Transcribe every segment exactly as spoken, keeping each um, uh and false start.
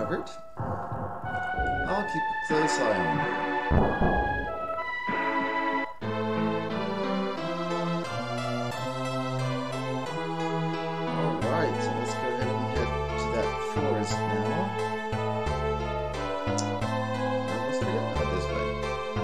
covered. I'll keep a close eye on her. Alright, so let's go ahead and head to that forest now. I almost forgot about this way.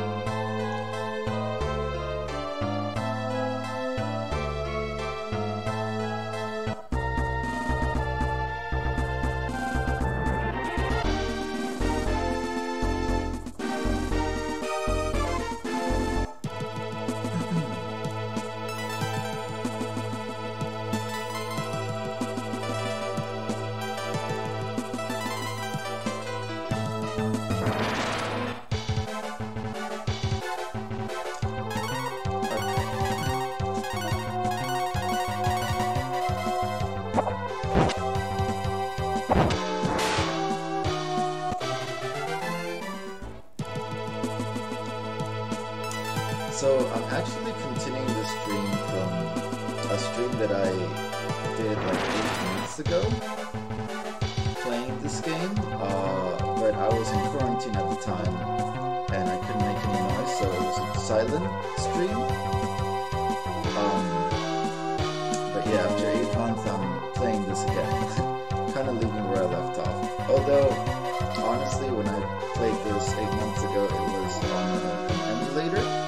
So I'm actually continuing the stream from a stream that I did like eight months ago, playing this game, uh, but I was in quarantine at the time, and I couldn't make any noise, so it was a silent stream. Um, but yeah, after eight months I'm playing this again, kind of leaving where I left off. Although, honestly, when I played this eight months ago, it was on a, an emulator.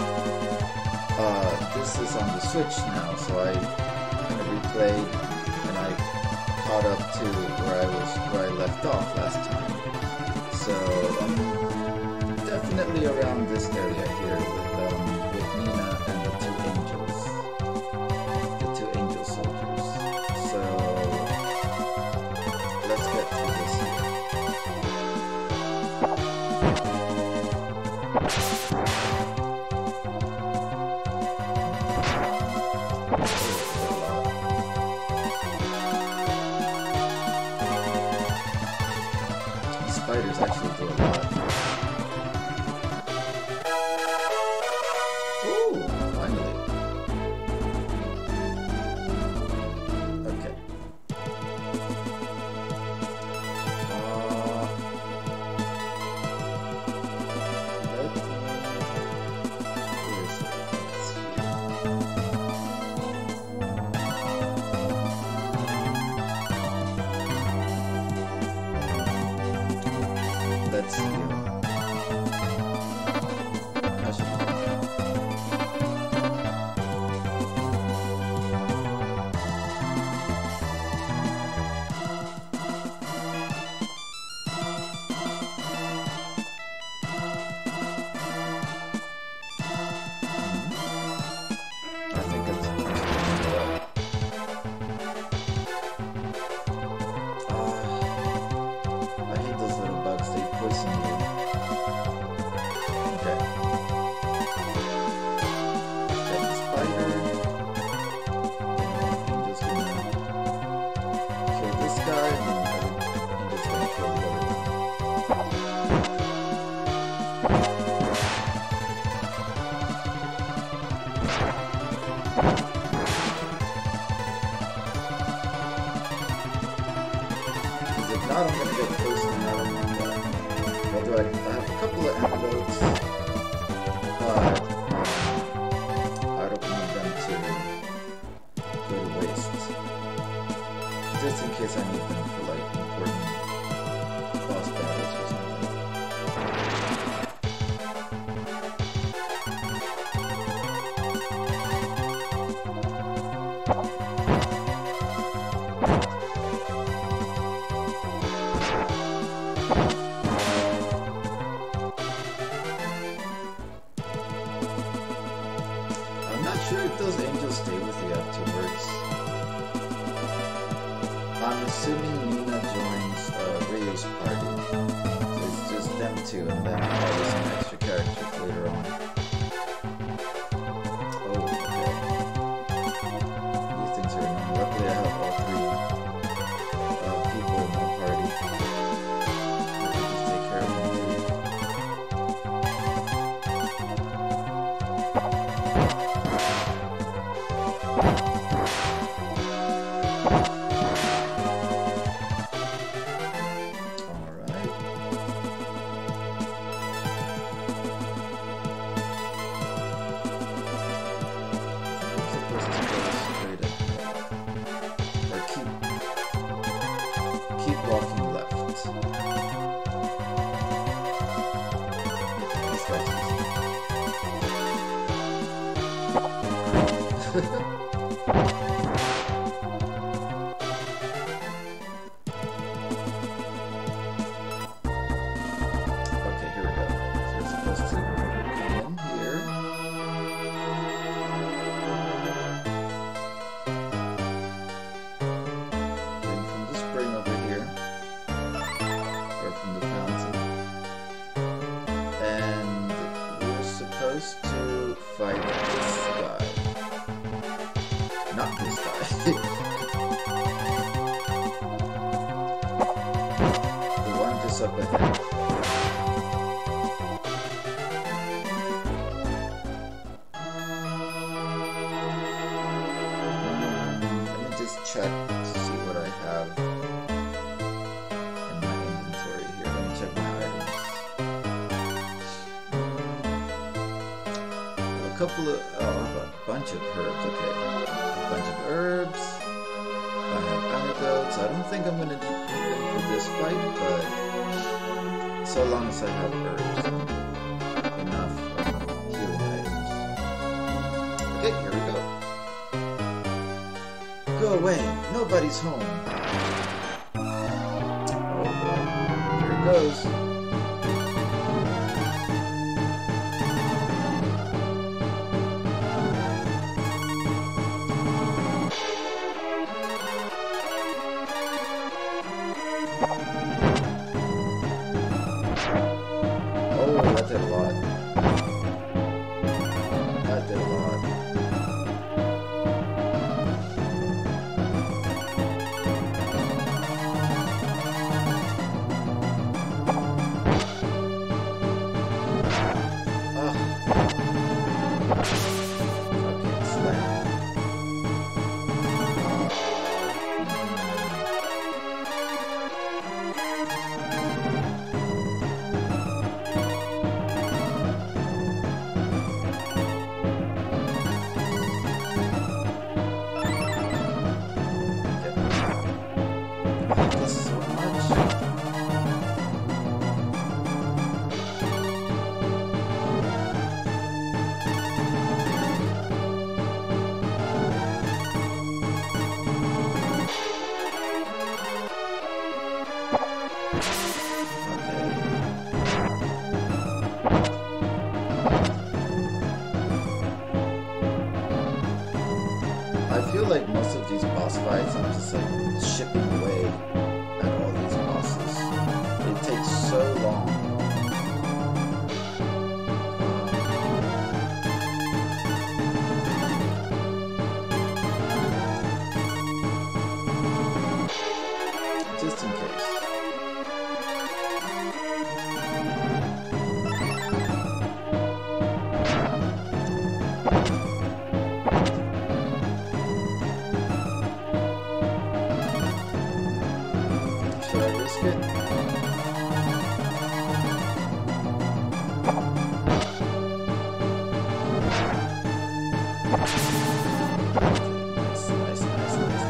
Uh, this is on the Switch now, so I kind of replayed and I caught up to where I was where I left off last time. So I'm definitely around this area here with um, with Nina and the two angels, the two angel soldiers. So let's get through this here. Spiders actually do a lot. Ooh, finally. Okay. Uh, let me... Where is it? It's here. Let's see. That should be good. I think it's I hate those little bugs, they poison you. Okay. Get the spider. And I'm just gonna kill this guy, and then I'm just gonna kill the other one. Because if not, I'm gonna get poisoned and I don't want that. Although I, I have a couple of antidotes, but um, I don't want them to go to waste. Just in case I need them for like important boss battles or something. I'm not sure if those angels stay with you afterwards. I'm assuming Nina joins uh, Ryo's party. So it's just them two and then probably some extra characters later on. Oh, okay. These things are annoying. Luckily I have all three uh, people in my party. I can just take care of them too. The one just up ahead. Check to see what I have in my inventory here. Let me check my items. I have a couple of, oh, I have a bunch of herbs, okay. A bunch of herbs. I have antidotes. I don't think I'm going to need them for this fight, but so long as I have herbs and enough um, healing items. Okay, here we go. Go away! Nobody's home! Oh boy. Here it goes. Oh, that did a lot. That did a lot. I feel like most of these boss fights, I'm just like chipping away at all these bosses. It takes so long. Just in case. Should I risk it? Nice, nice, nice, nice, nice.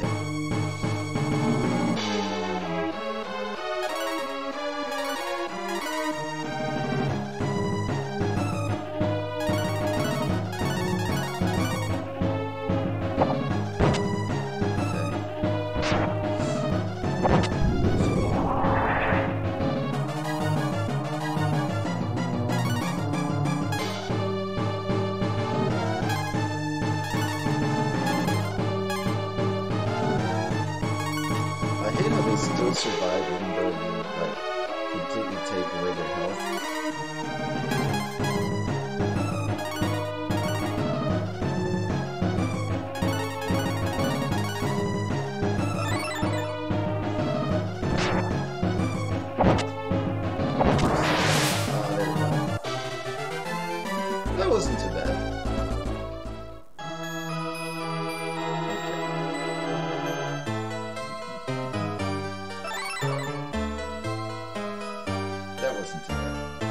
I hate how they still survive even though you like completely take away their health. Ah, there we go. That wasn't too bad. That wasn't too bad.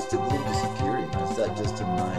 is the gloom disappearing? Or is that just in my...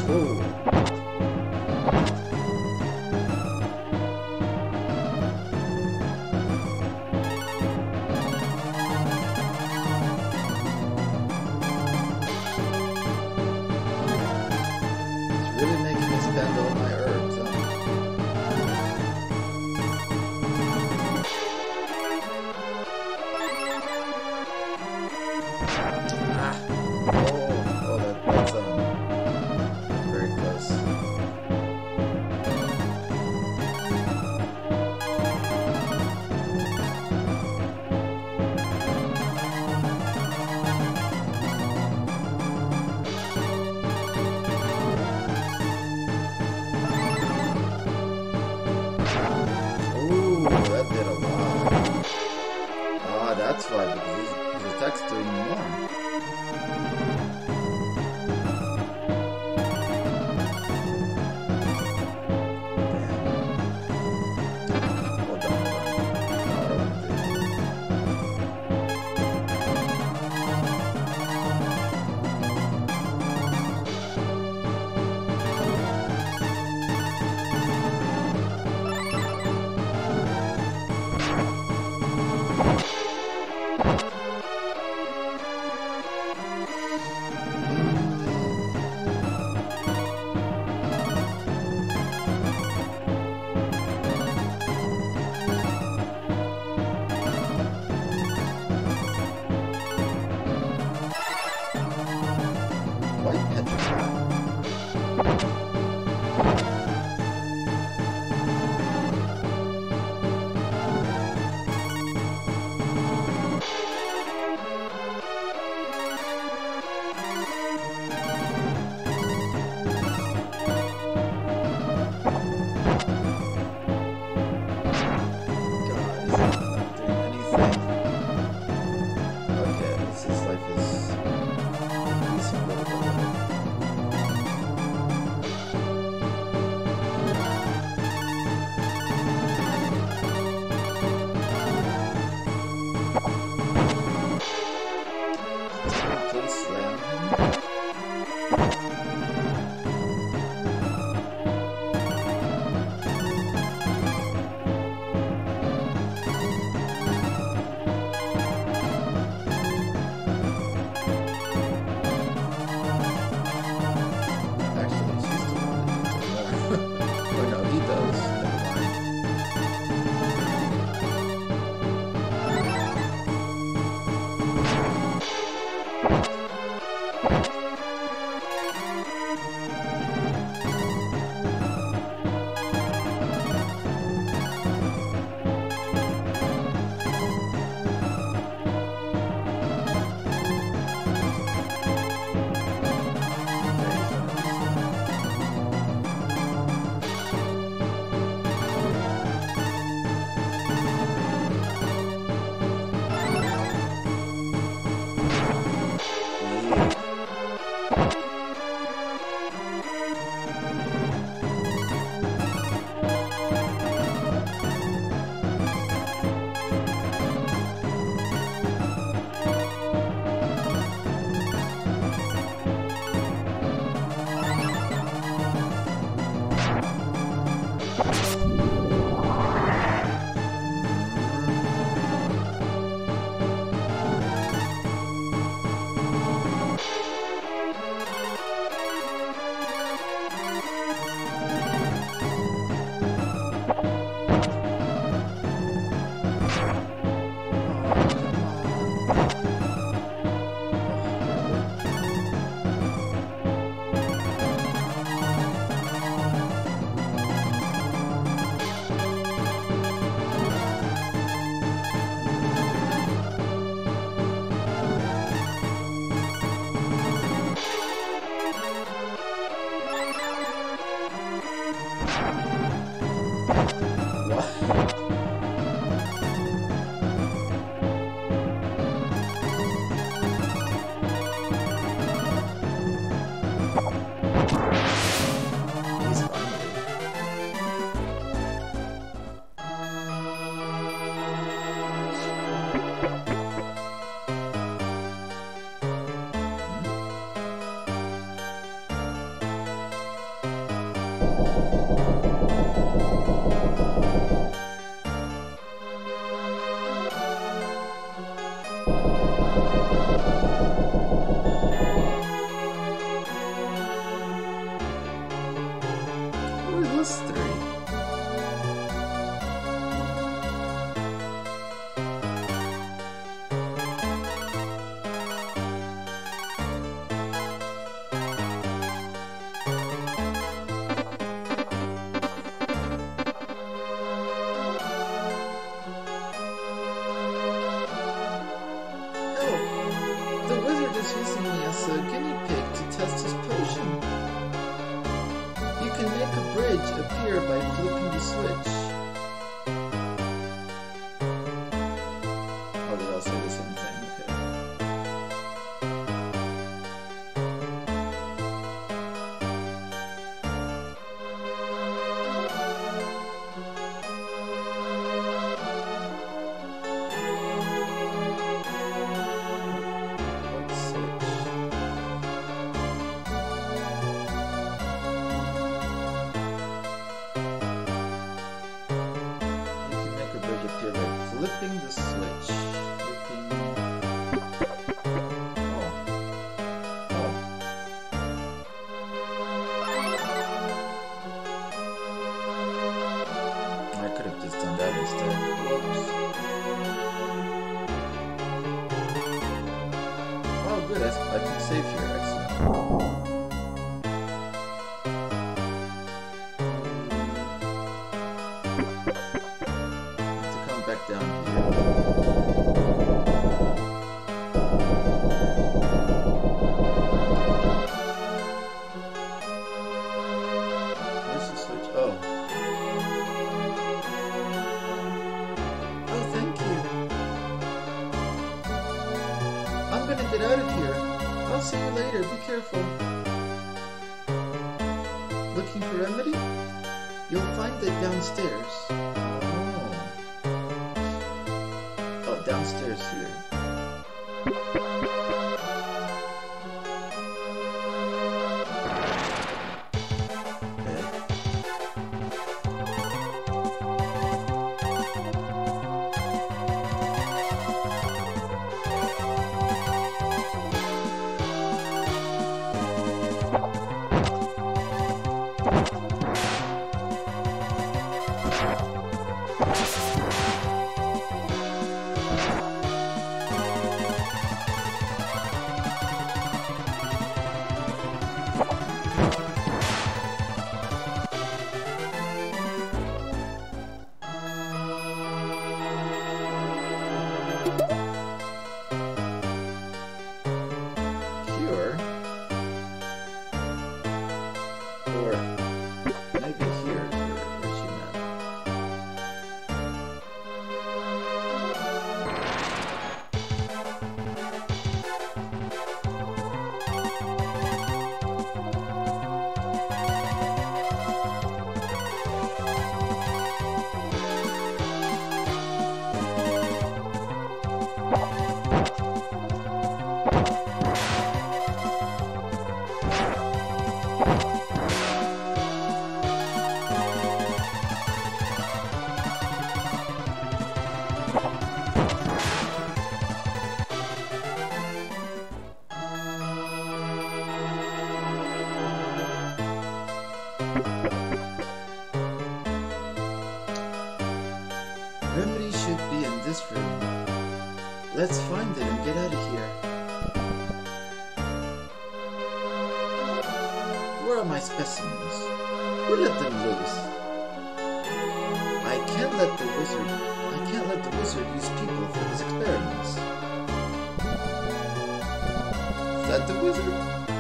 Ooh. It's really making me spend all my herbs, huh? Ah. Oh, oh, that, that's um, that's very close. Ooh, that did a lot. Ah, that's why, because his, his attack's doing more. a guinea pig to test his potion. You can make a bridge appear by flipping the switch. Oh, they all say the same thing, okay. Flipping the switch. Flipping. Oh. Oh. I could have just done that instead. Whoops. Oh, good. I, I can save here. Excellent. Down here. Where's the switch? Oh. Oh, thank you. I'm gonna get out of here. I'll see you later. Be careful. Looking for Remedy? You'll find it downstairs. Downstairs here. Remedy should be in this room. Let's find it and get out of here. Where are my specimens? Who let them loose? I can't let the wizard I can't let the wizard use people for his experiments. Is that the wizard?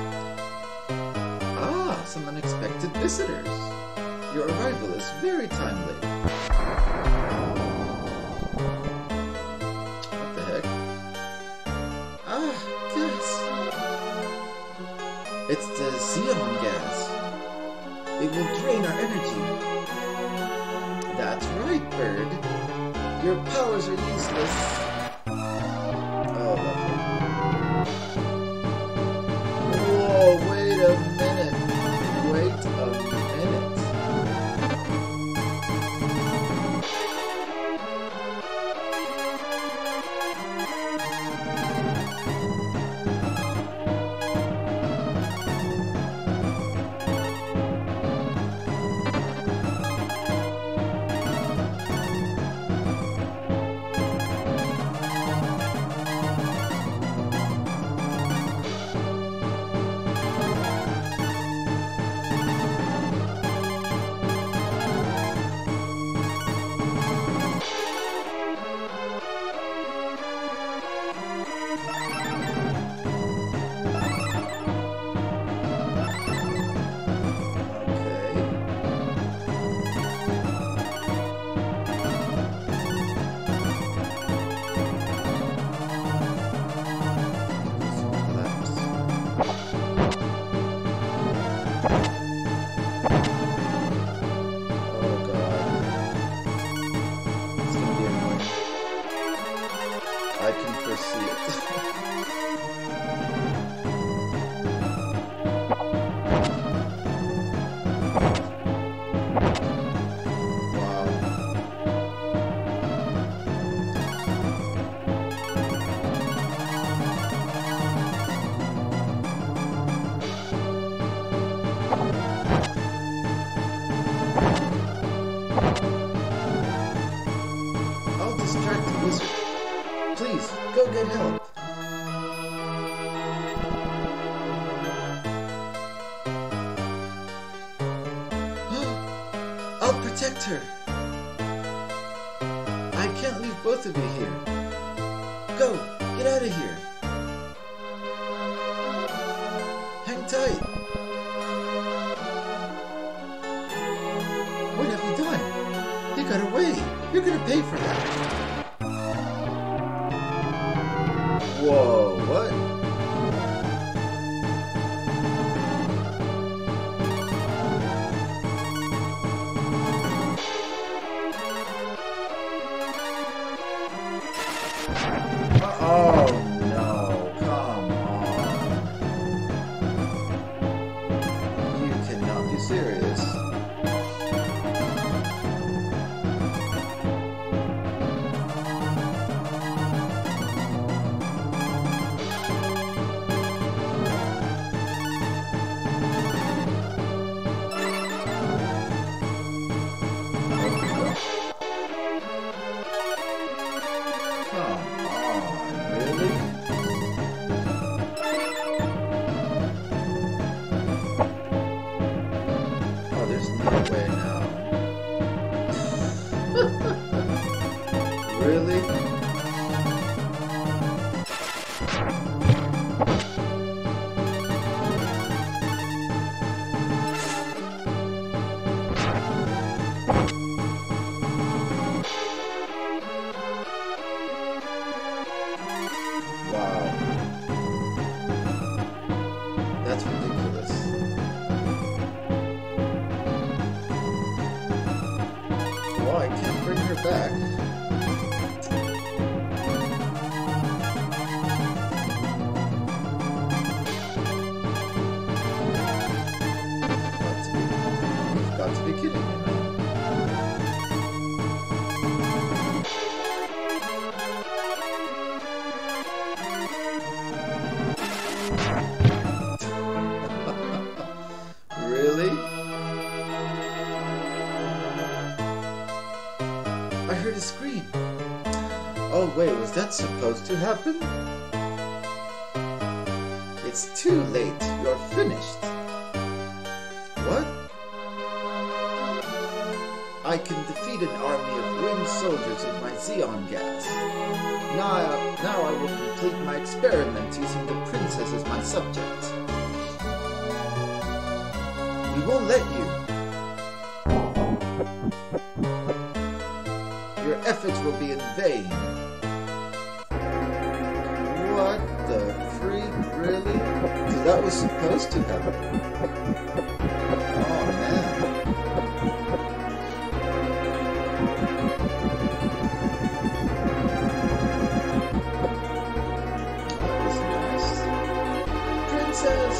Ah, some unexpected visitors. Your arrival is very timely. What the heck? Ah, gas. It's the Xeon gas. It will drain our energy. That's right, Bird. Your powers are useless. Oh, lovely. Whoa, wait a minute. Wait a minute. protect her. I can't leave both of you here. Go, get out of here. Hang tight. What have you done? You got away. You're gonna pay for that. Whoa, what? Oh no, come on. You cannot be serious. Really? Wow. That's ridiculous. Well, I can't bring her back. Got to be kidding me, man. Really? I heard a scream. Oh wait, was that supposed to happen? It's too late. You're finished. What? I can defeat an army of winged soldiers with my Xeon gas. Now I, now I will complete my experiment using the princess as my subject. We won't let you. Your efforts will be in vain. What the freak, really? So that was supposed to happen. Oh man. That was nice. Princess!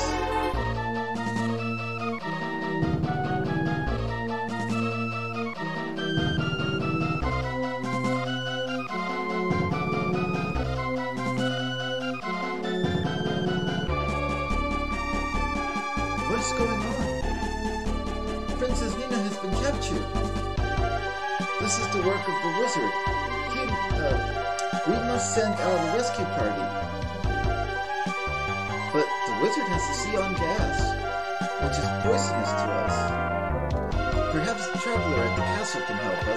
What's going on? Princess Nina has been captured. This is the work of the wizard. He, uh, we must send out a rescue party. But the wizard has the Xeon gas, which is poisonous to us. Perhaps the traveler at the castle can help us.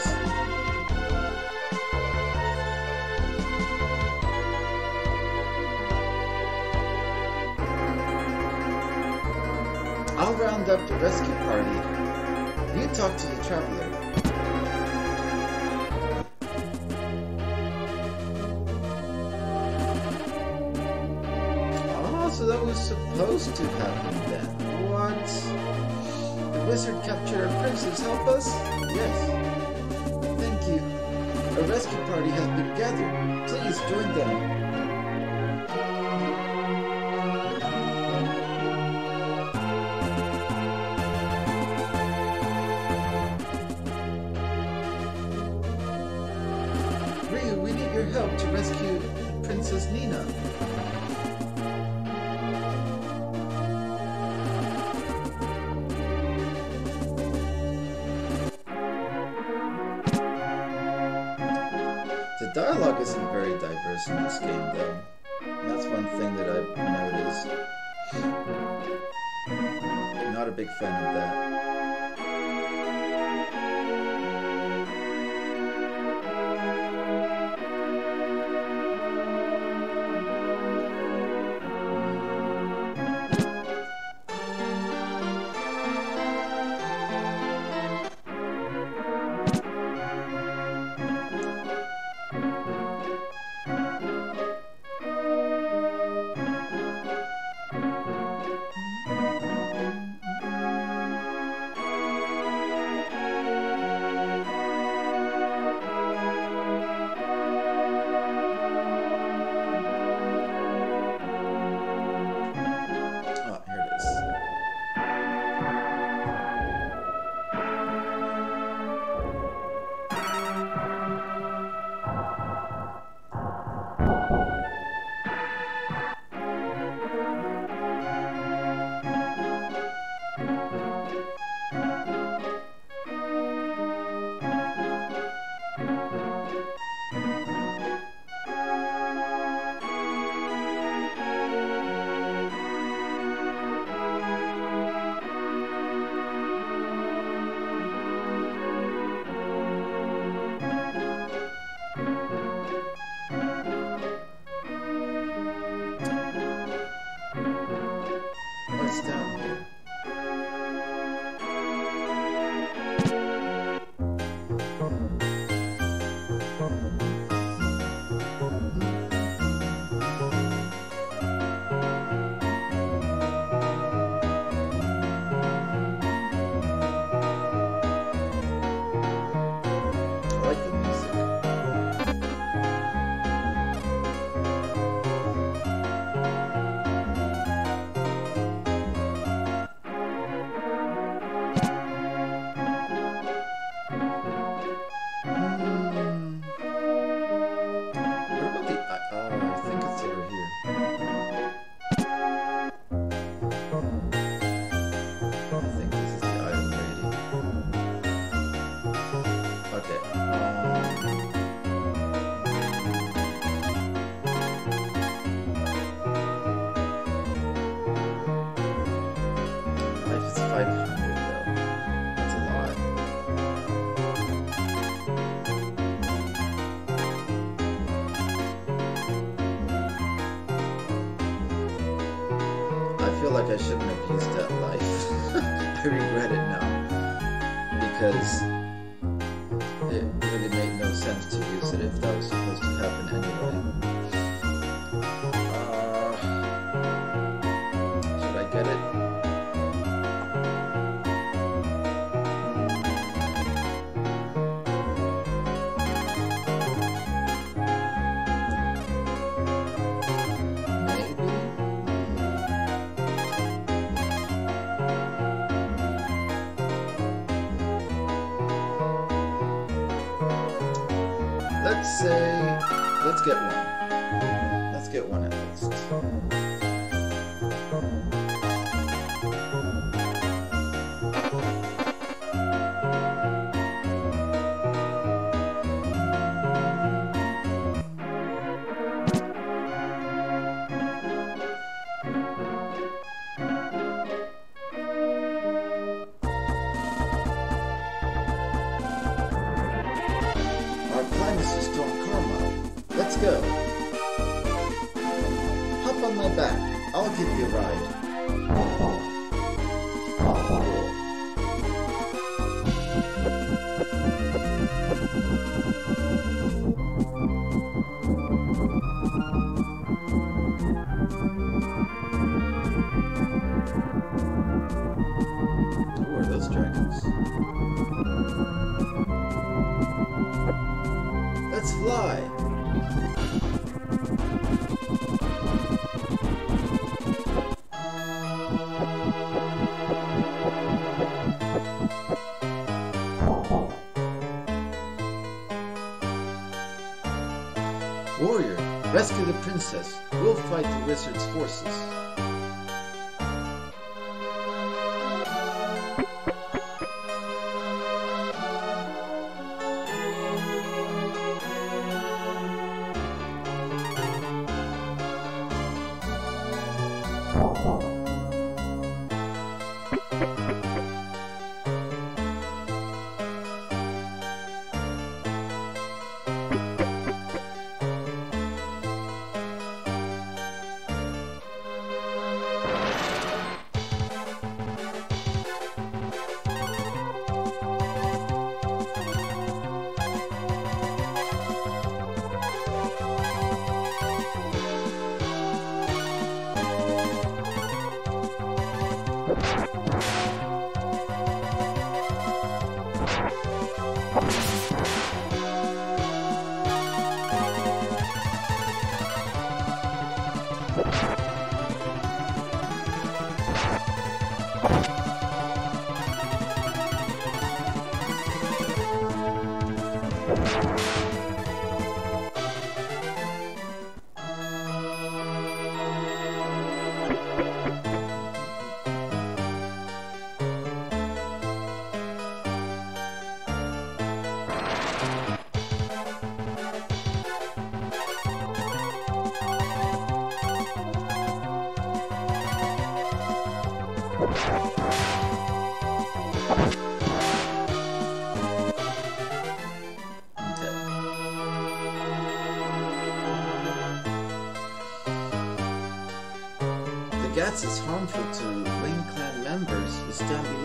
I'll round up the rescue party. You talk to the traveler. Oh, so that was supposed to happen then. What? The wizard captured our princess. Help us? Yes. Thank you. A rescue party has been gathered. Please join them. We need your help to rescue Princess Nina. The dialogue isn't very diverse in this game, though. And that's one thing that I've noticed. Not a big fan of that. down here. I like the music. five hundred though. That's a lot. I feel like I shouldn't have used that life. I regret it now. Because it really made no sense to use it if that was supposed to happen anyway. Uh, should I get it? Let's say, let's get one. Let's get one at least. Storm Karma. Let's go. Hop on my back. I'll give you a ride. Who are those dragons? Let's fly! Warrior, rescue the princess. We'll fight the wizard's forces. Gats is harmful to wing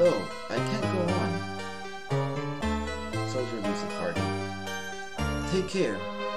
slow. I can't go on. Soldier leaves the party. Take care.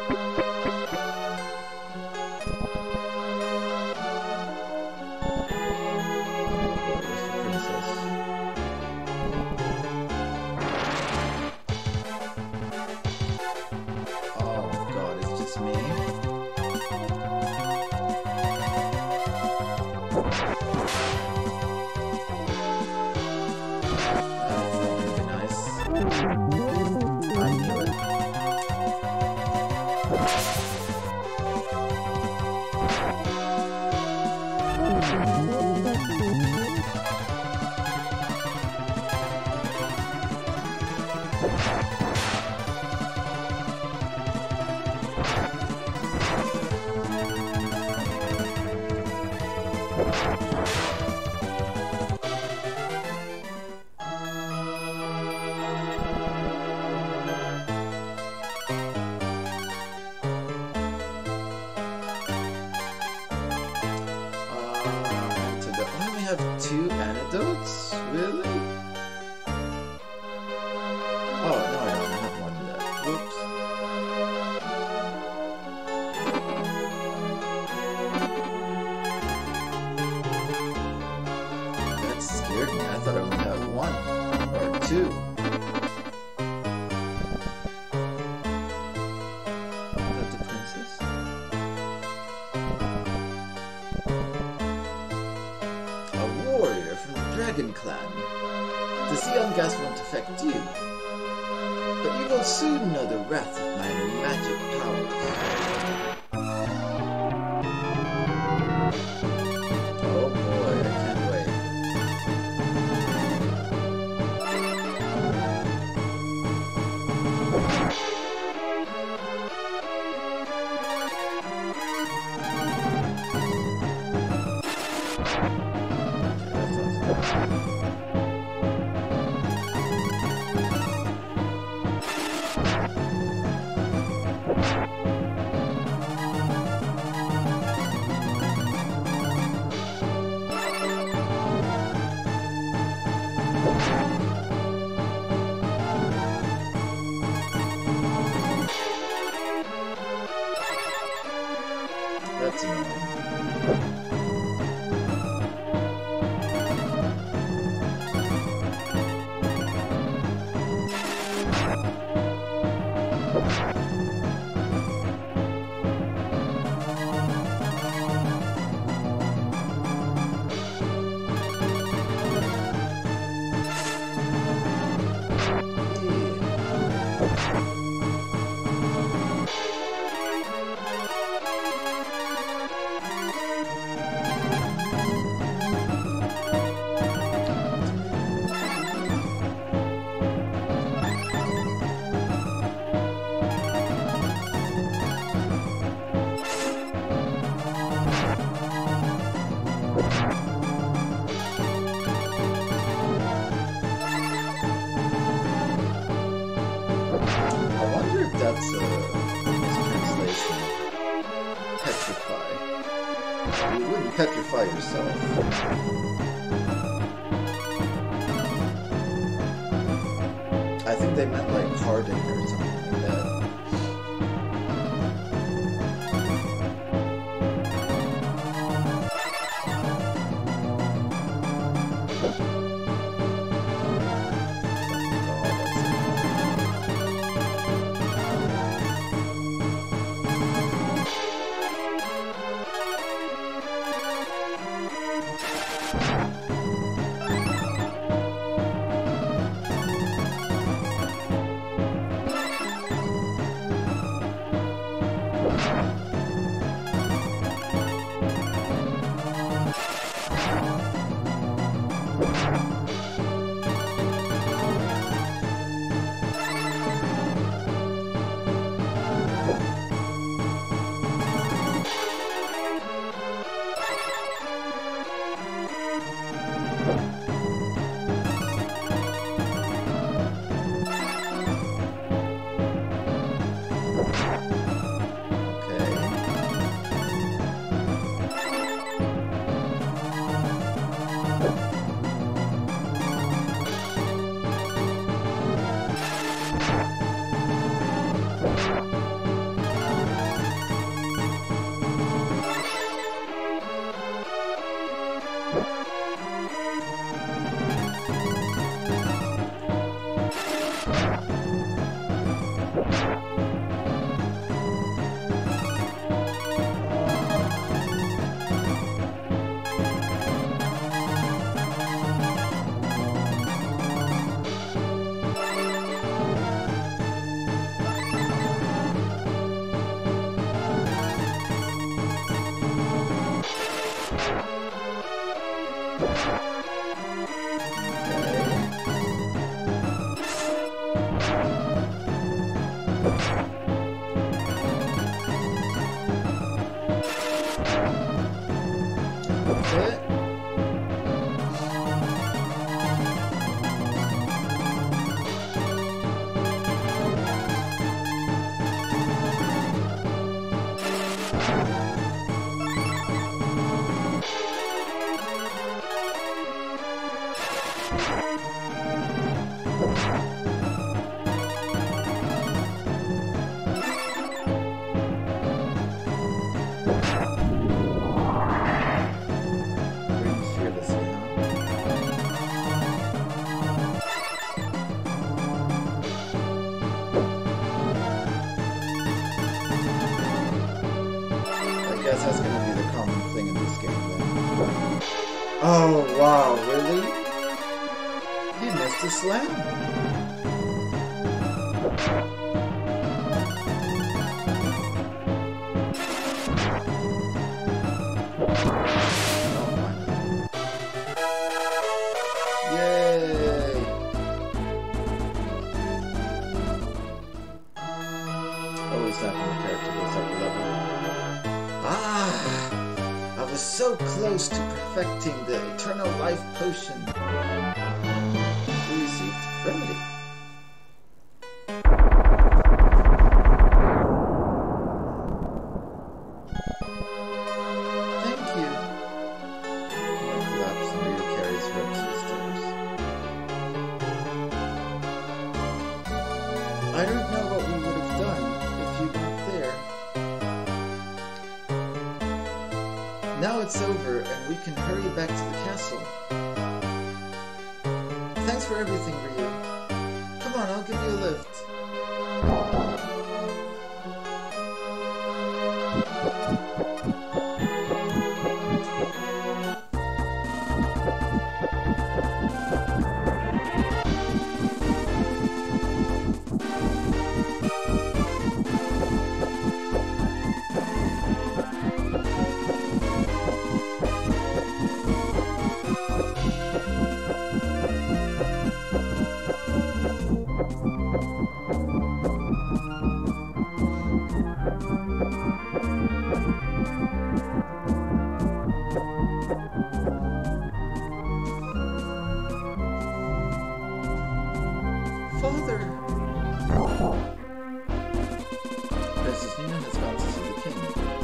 Two antidotes? Really? Oh, no, I don't have one yet. Whoops. That scared me. I thought I only had one. Or two. Is that the princess? From the Dragon Clan. The Xeon gas won't affect you, but you will soon know the wrath of my magic powers. Oh boy, I can't wait. That's annoying. That's a mistranslation. Petrify. You wouldn't petrify yourself. I think they meant like harden or something like that. That's gonna be the common thing in this game then. Oh wow, really? He missed a slam? Yay! Always happen when a character goes up a level. Ah! I was so close to perfecting the eternal life potion. We received remedy. Thank you. More collapse and Ryu carries her up to the stairs. I don't know what we would have done if you weren't there. Now it's over, and we can hurry back to the castle. Thanks for everything, Ryu. Come on, I'll give you a lift. Father! Princess Nina has gone to see the king.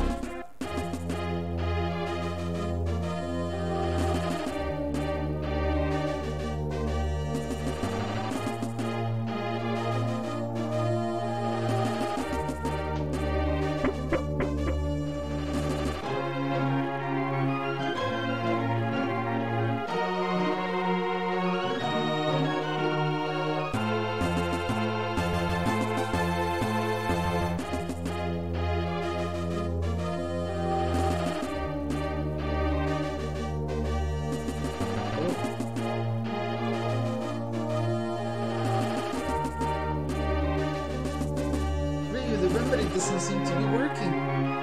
The remedy doesn't seem to be working.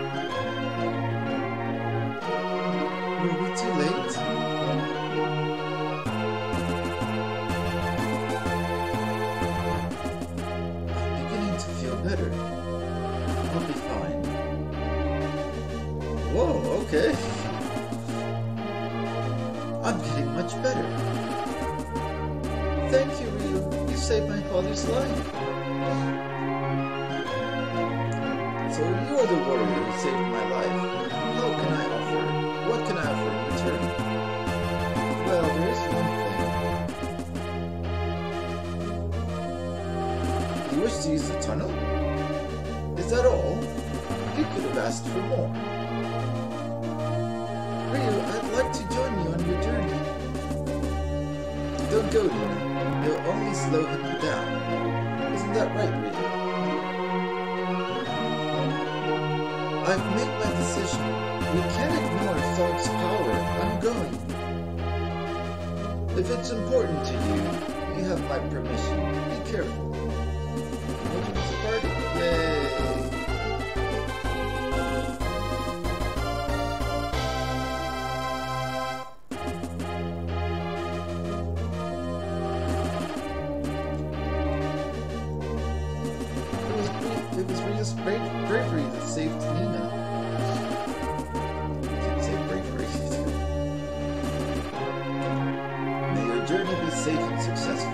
Were we too late? I'm beginning to feel better. I'll be fine. Whoa, okay. I'm getting much better. Thank you, Ryu. You saved my father's life. So you're the warrior who saved my life. How can I offer? What can I offer in return? Well, there is one thing. You wish to use the tunnel? Is that all? You could have asked for more. Ryu, I'd like to join you on your journey. Don't go, Nina. You'll only slow him down. Isn't that right, Ryu? I've made my decision. We can't ignore Thog's power. I'm going. If it's important to you, you have my permission. Be careful. Welcome to the party. Yay! It was Ryu's bra bravery that saved Nina. I can't say bravery. May your journey be safe and successful.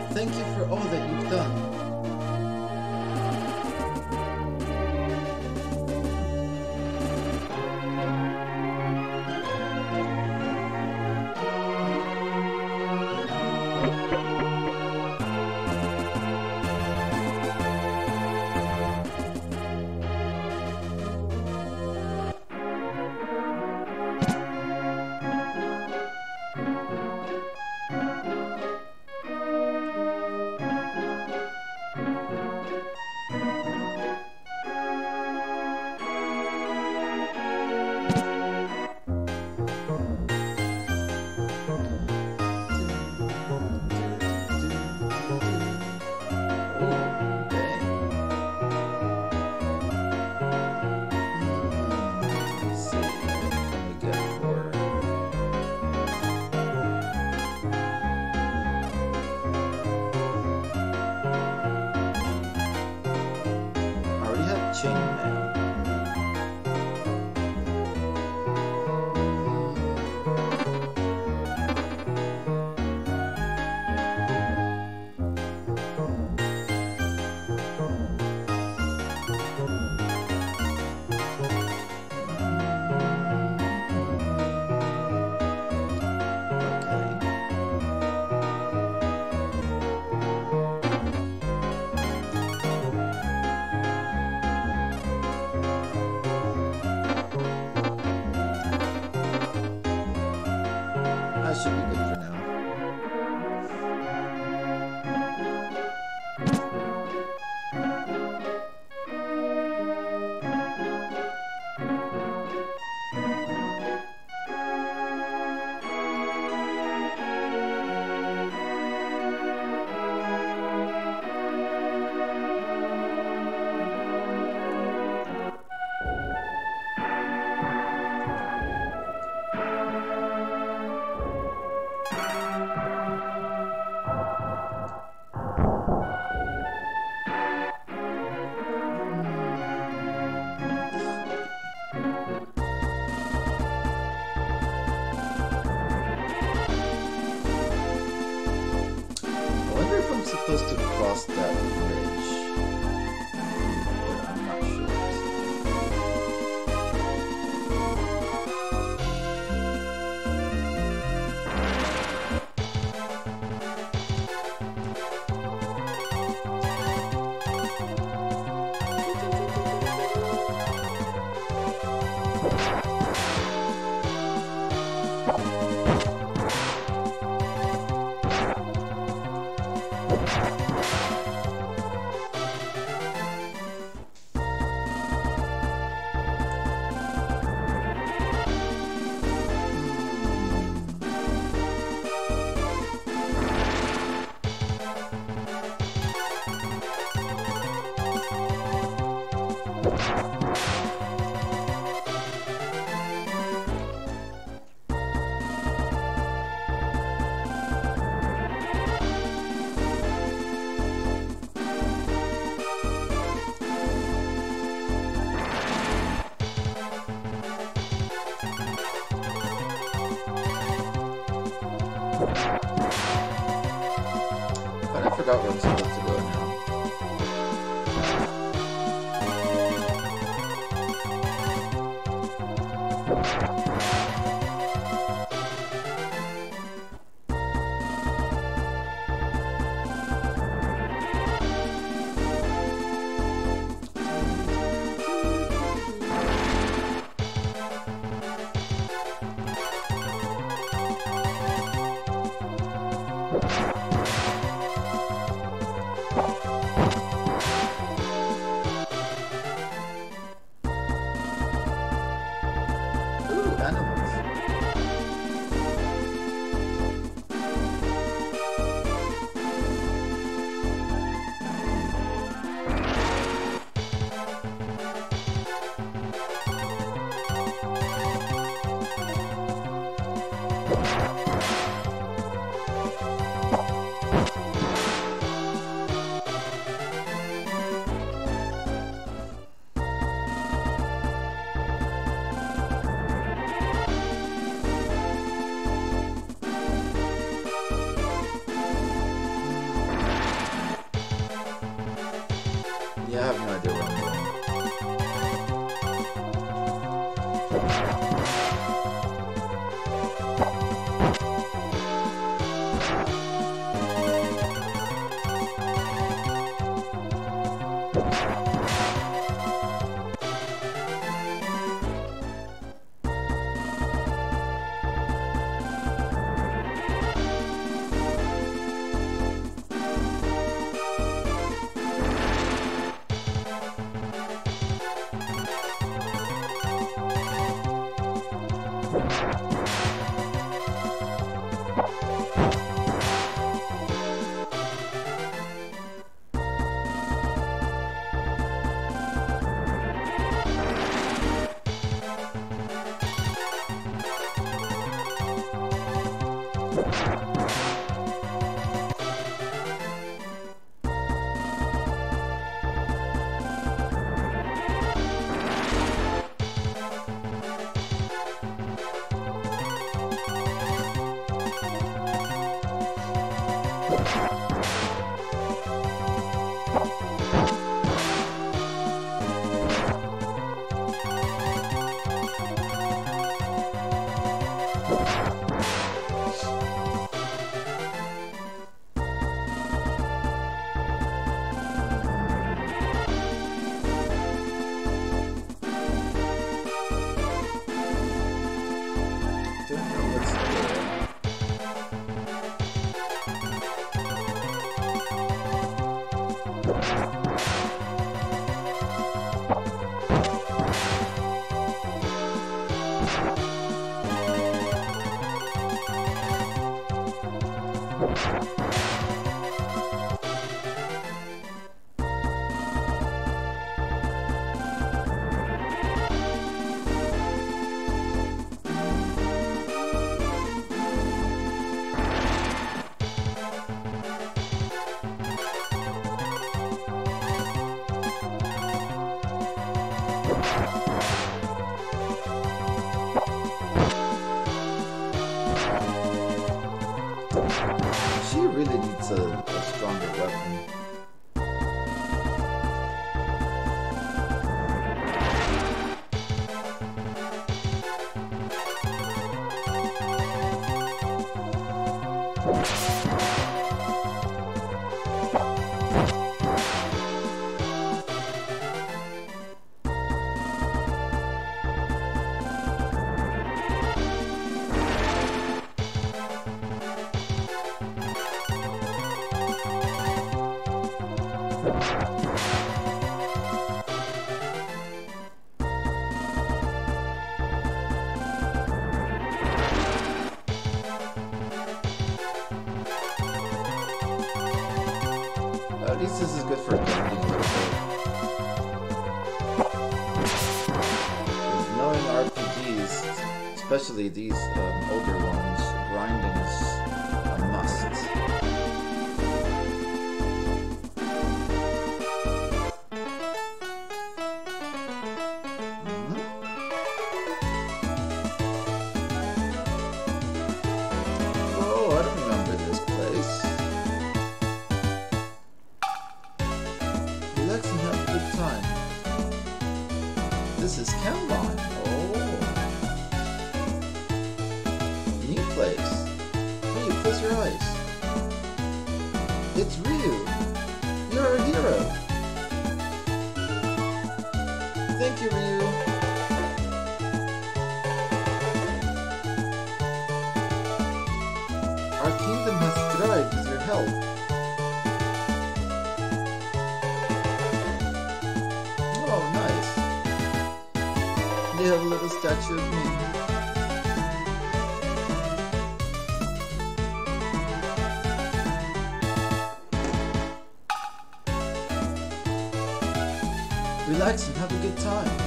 Thank you for all that you've done. Should be good for now. Supposed to cross that bridge, but I'm not sure. But I forgot where I'm supposed to go now. Yeah, I have no idea where I'm going. She really needs a, a stronger weapon. At least this is good for grinding a little bit. Because knowing R P Gs, especially these um, older ones, grinding is a must. Mm-hmm. Oh, I don't remember this place. Relax and have a good time. This is Kanban. Oh. New place. Ryu, close your eyes. It's Ryu. You're a hero. Thank you, Ryu. Our kingdom has thrived with your help. Oh, nice. They have a little statue of me. Relax and have a good time.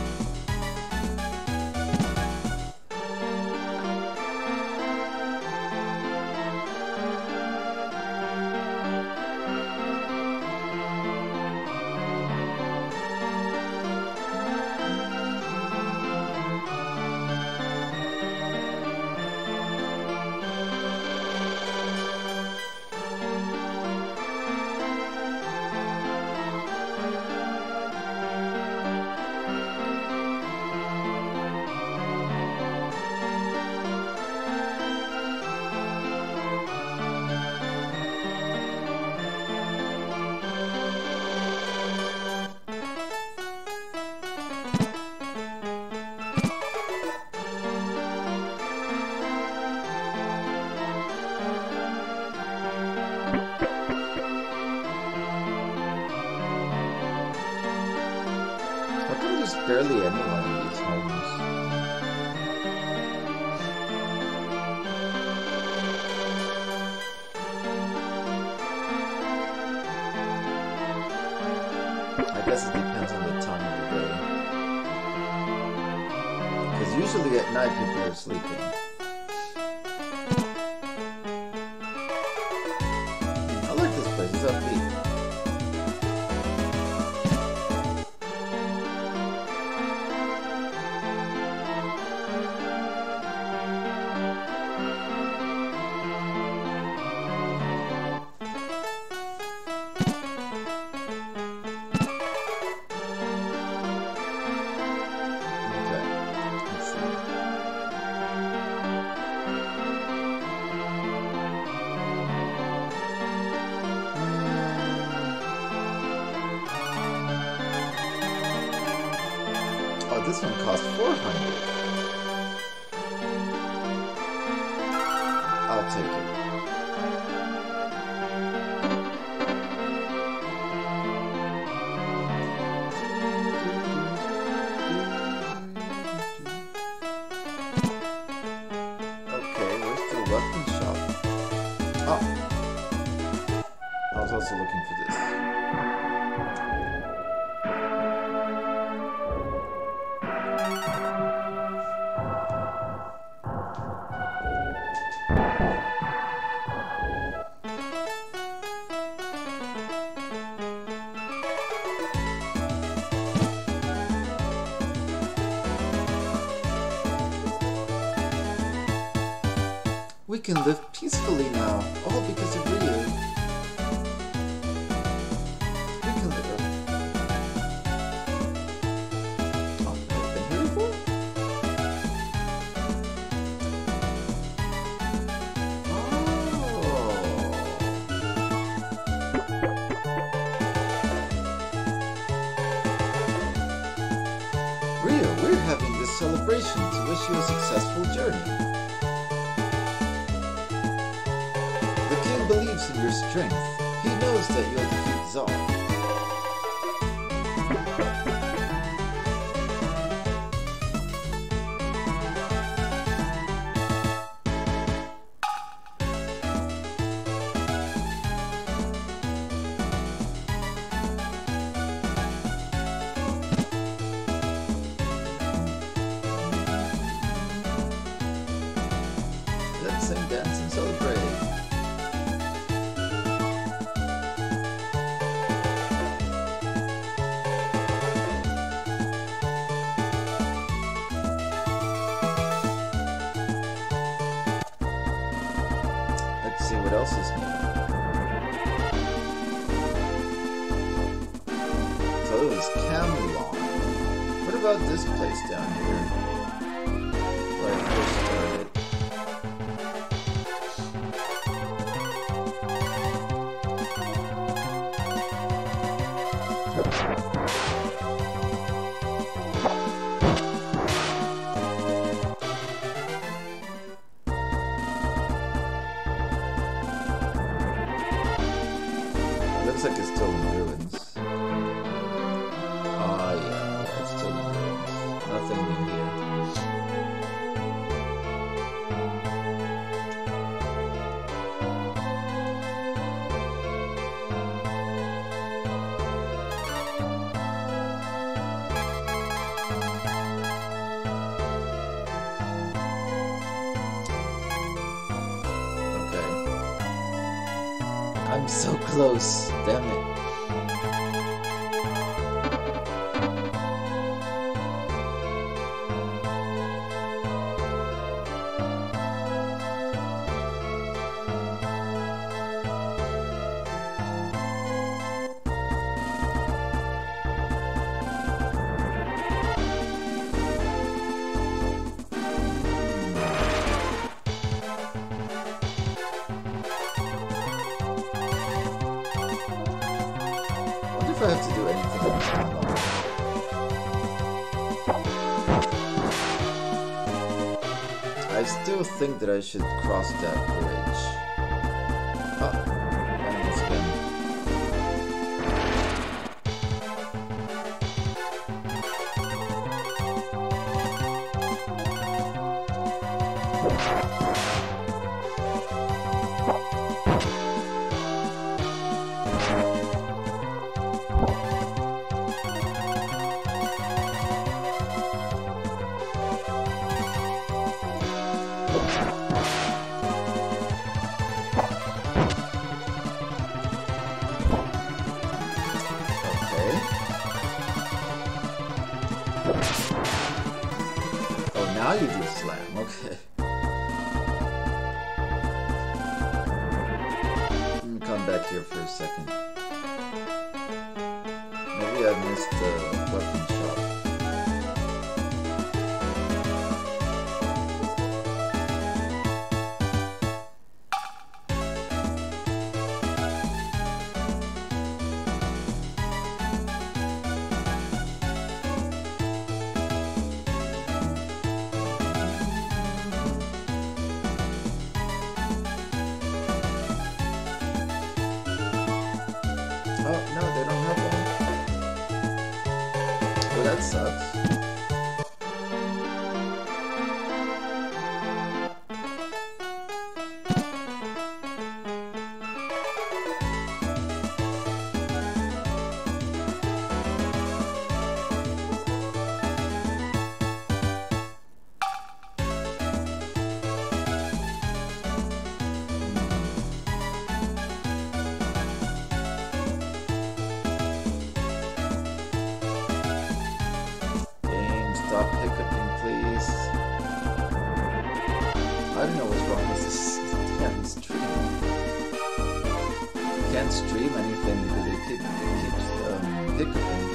barely anyone in these homes. I guess it depends on the time of the day. Because usually at night people are sleeping. I like this place, it's upbeat. This one cost four hundred. I'll take it. Okay, where's the weapon shop? Oh, I was also looking for this. We can live peacefully now, all because of Ryu. We can live. Oh, I've been here before? Oh. Ryu, we're having this celebration to wish you a successful journey. Believes in your strength. He knows that you'll defeat Zar. Let's sing, dance, and celebrate. Let's see what else is new. So it was Camelot. What about this place down here? Where I first started. Looks like it's still in ruins. Ah, uh, yeah, yeah, it's still in ruins. Nothing new here. I'm so close, damn it. If I have to do anything on the I still think that I should cross that bridge. Oh, and once again. Now you do slam, okay. Let me come back here for a second. Maybe I missed the weapon shop. That sucks. Stop hiccuping, please. I don't know what's wrong with this damn stream. Can't stream anything because it, keep, it keeps um, hiccuping.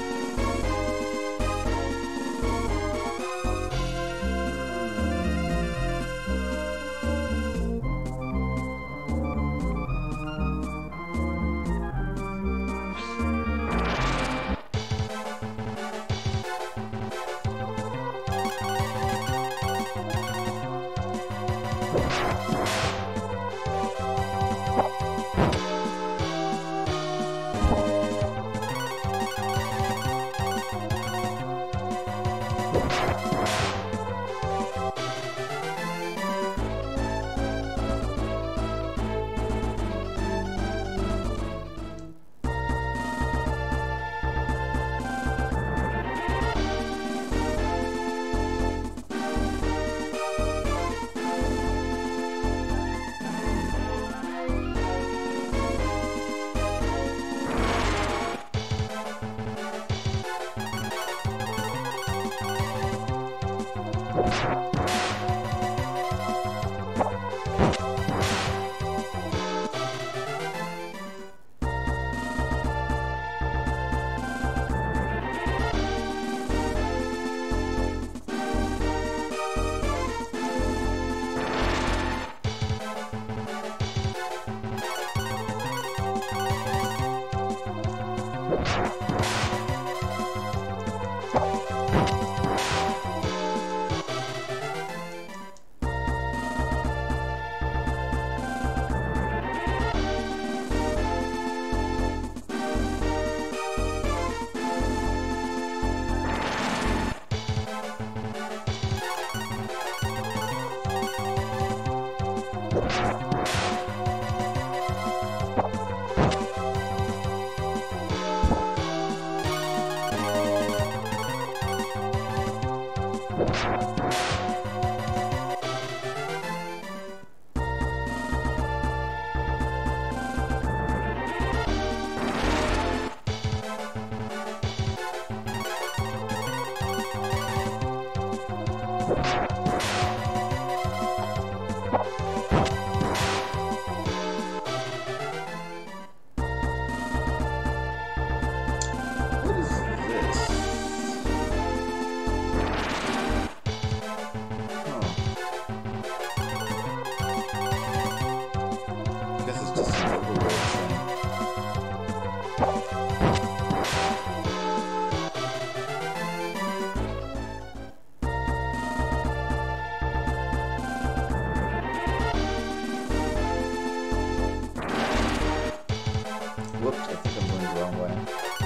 Whoops, I think I'm going the wrong way.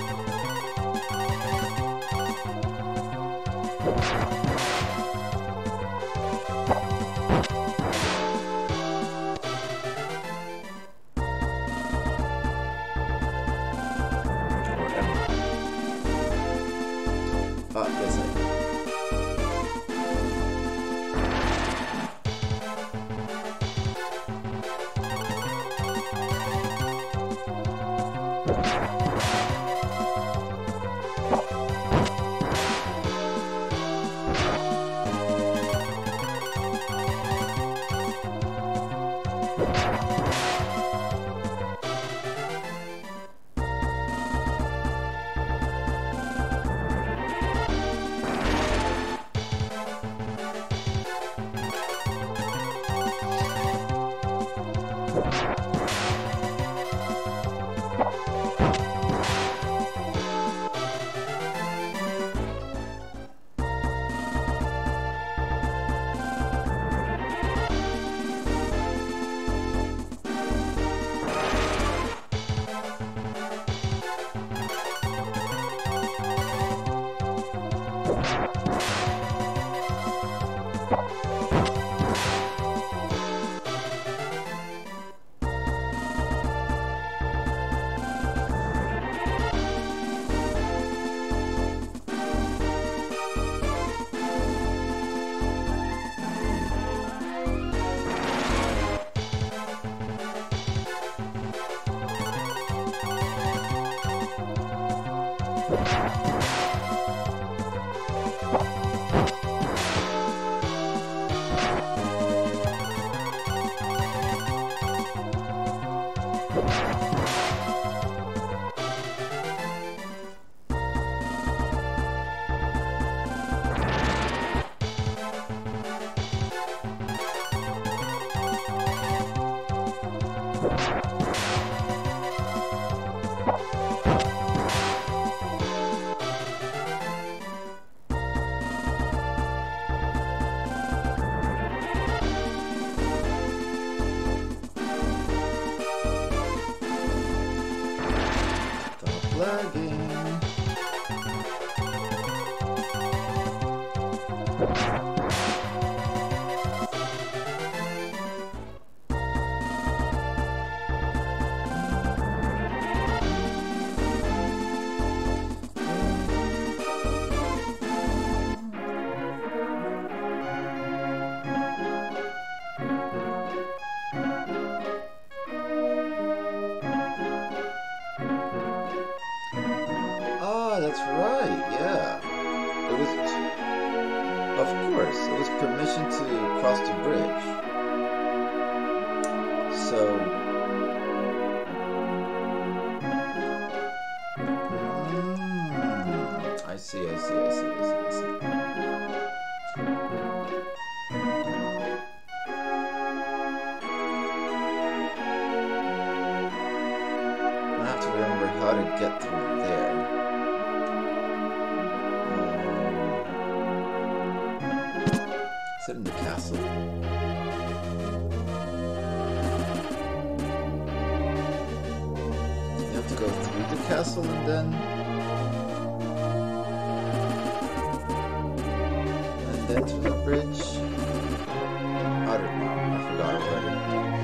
Or am I? Ah, yes, I am. That's right, yeah. It was, of course, it was permission to cross the bridge. So, mm, I see, I see, I see, I see, I see. I have to remember how to get through there. Sit in the castle. You have to go through the castle and then... and then through the bridge? I don't know, I forgot already.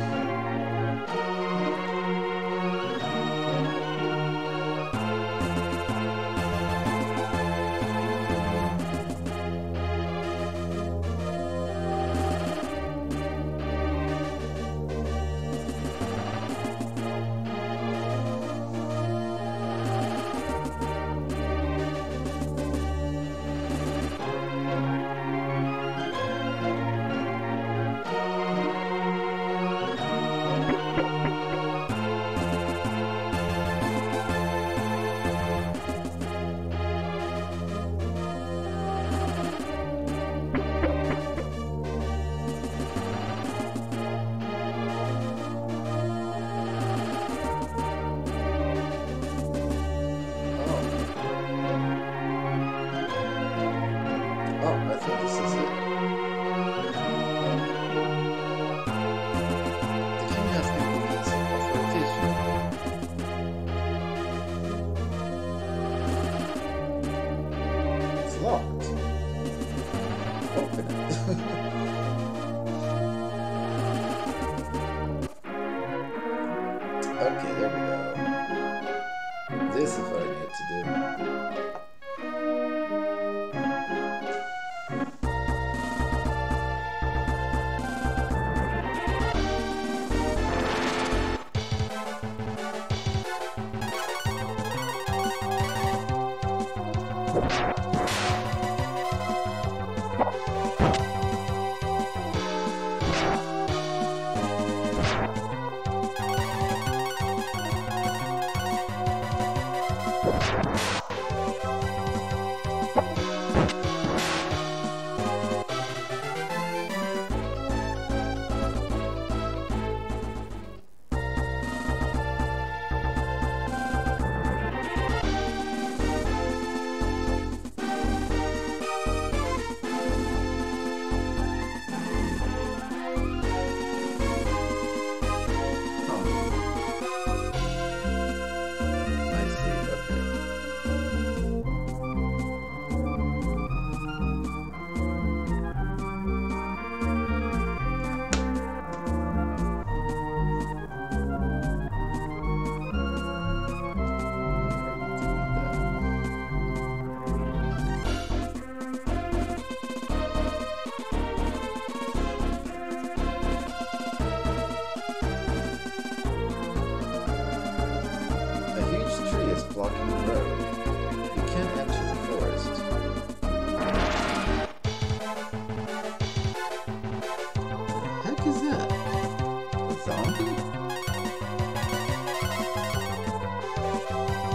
Okay, there we go. This is what I need to do.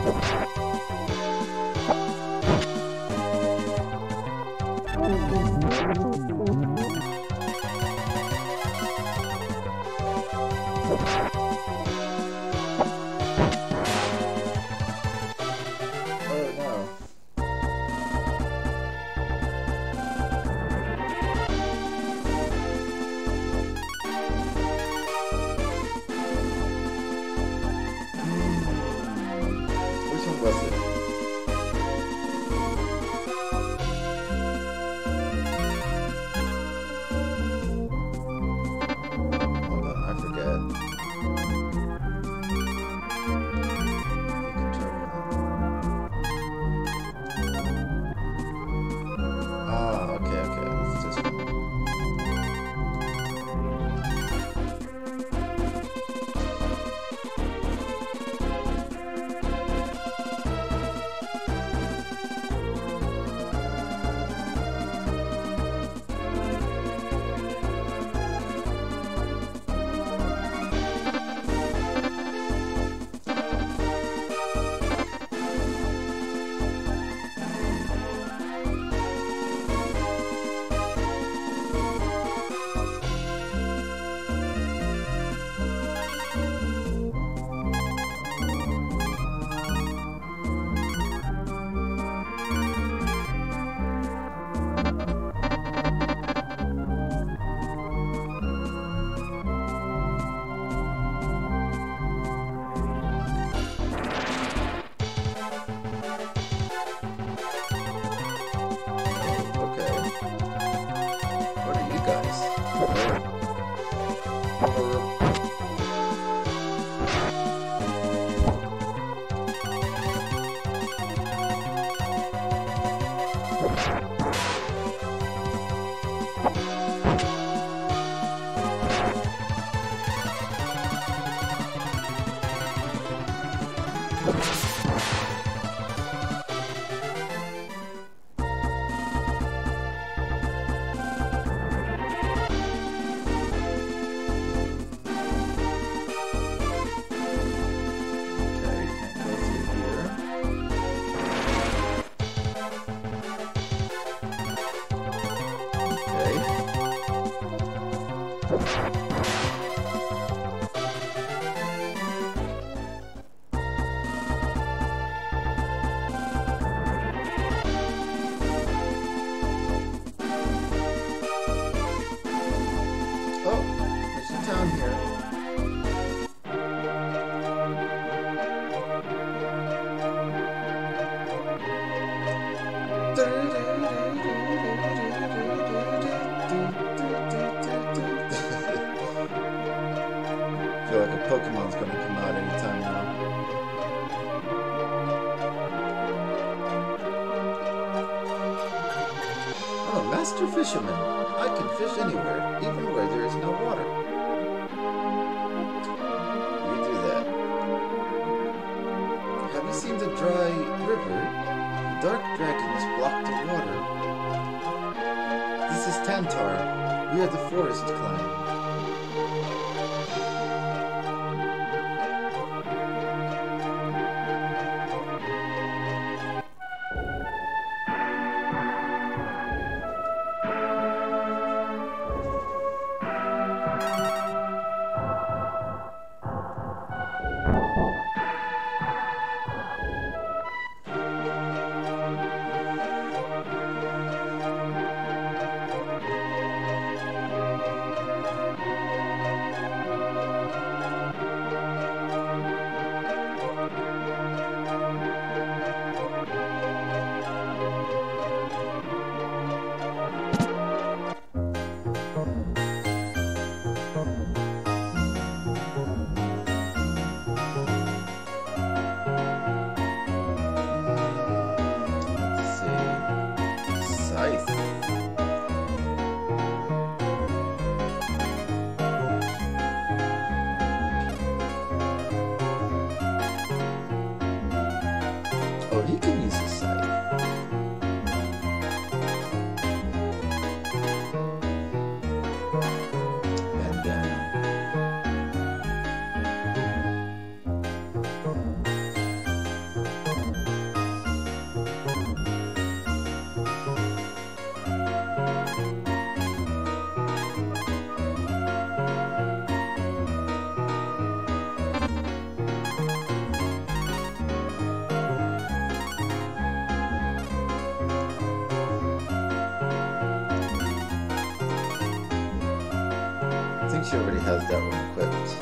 Pokemon's gonna come out anytime now. Oh, Master Fisherman. I can fish anywhere, even where there is no water. We do that. Have you seen the dry river? The dark dragons block the water. This is Tantar. We are the Forest Clan. she already has that one equipped.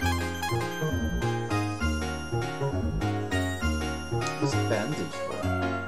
What's bandage for?